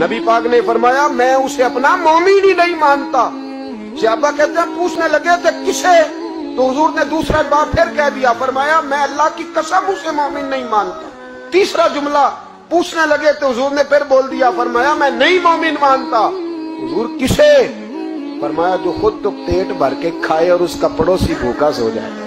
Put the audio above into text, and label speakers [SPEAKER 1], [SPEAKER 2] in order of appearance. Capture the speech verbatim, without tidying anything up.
[SPEAKER 1] नबी पाक ने फरमाया मैं उसे अपना मोमिन ही नहीं मानता। सहाबा कहते हैं पूछने लगे थे किसे, तो हुजूर ने दूसरा बार फिर कह दिया, फरमाया मैं अल्लाह की कसम उसे मोमिन नहीं मानता। तीसरा जुमला पूछने लगे तो हुजूर ने फिर बोल दिया, फरमाया मैं नहीं मोमिन मानता। हुजूर किसे? फरमाया जो खुद तो पेट भर के खाए और उसका पड़ोसी भूखा सो जाए।